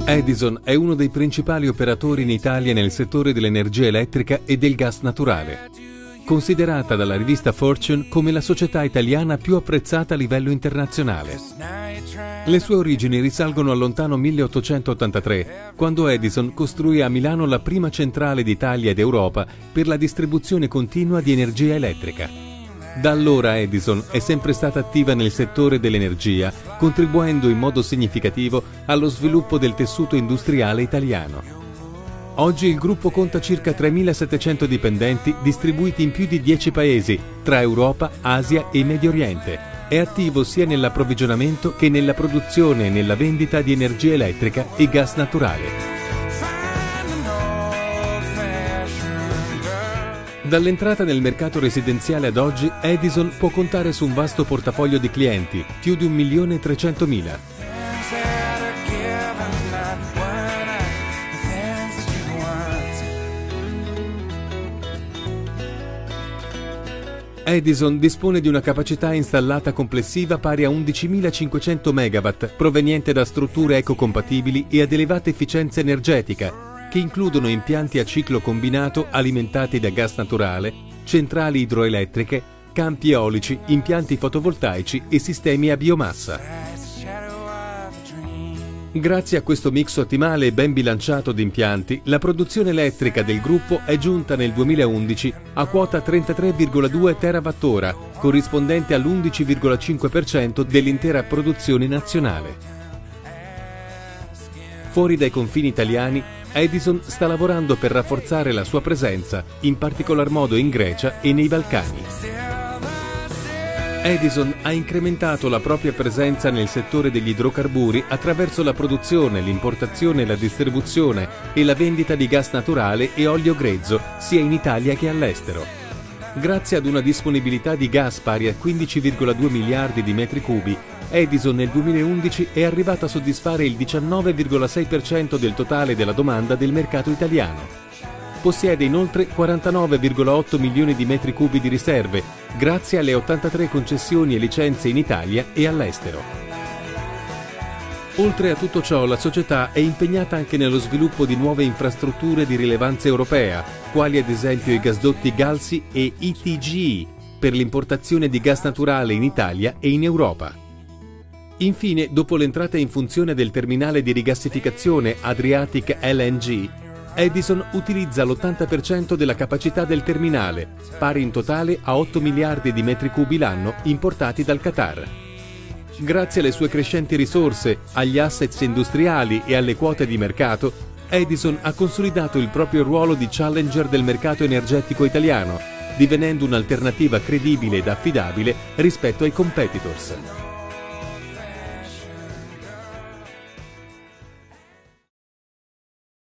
Edison è uno dei principali operatori in Italia nel settore dell'energia elettrica e del gas naturale. Considerata dalla rivista Fortune come la società italiana più apprezzata a livello internazionale. Le sue origini risalgono al lontano 1883, quando Edison costruì a Milano la prima centrale d'Italia ed Europa per la distribuzione continua di energia elettrica. Da allora Edison è sempre stata attiva nel settore dell'energia, contribuendo in modo significativo allo sviluppo del tessuto industriale italiano. Oggi il gruppo conta circa 3.700 dipendenti distribuiti in più di 10 paesi, tra Europa, Asia e Medio Oriente. È attivo sia nell'approvvigionamento che nella produzione e nella vendita di energia elettrica e gas naturale. Dall'entrata nel mercato residenziale ad oggi, Edison può contare su un vasto portafoglio di clienti, più di 1.300.000. Edison dispone di una capacità installata complessiva pari a 11.500 MW, proveniente da strutture ecocompatibili e ad elevata efficienza energetica, che includono impianti a ciclo combinato alimentati da gas naturale, centrali idroelettriche, campi eolici, impianti fotovoltaici e sistemi a biomassa. Grazie a questo mix ottimale e ben bilanciato di impianti, la produzione elettrica del gruppo è giunta nel 2011 a quota 33,2 TWh, corrispondente all'11,5% dell'intera produzione nazionale. Fuori dai confini italiani, Edison sta lavorando per rafforzare la sua presenza, in particolar modo in Grecia e nei Balcani. Edison ha incrementato la propria presenza nel settore degli idrocarburi attraverso la produzione, l'importazione, la distribuzione e la vendita di gas naturale e olio grezzo, sia in Italia che all'estero. Grazie ad una disponibilità di gas pari a 15,2 miliardi di metri cubi, Edison nel 2011 è arrivato a soddisfare il 19,6% del totale della domanda del mercato italiano. Possiede inoltre 49,8 milioni di metri cubi di riserve, grazie alle 83 concessioni e licenze in Italia e all'estero. Oltre a tutto ciò, la società è impegnata anche nello sviluppo di nuove infrastrutture di rilevanza europea, quali ad esempio i gasdotti Galsi e ITGI, per l'importazione di gas naturale in Italia e in Europa. Infine, dopo l'entrata in funzione del terminale di rigassificazione Adriatic LNG, Edison utilizza l'80% della capacità del terminale, pari in totale a 8 miliardi di metri cubi l'anno importati dal Qatar. Grazie alle sue crescenti risorse, agli assets industriali e alle quote di mercato, Edison ha consolidato il proprio ruolo di challenger del mercato energetico italiano, divenendo un'alternativa credibile ed affidabile rispetto ai competitors.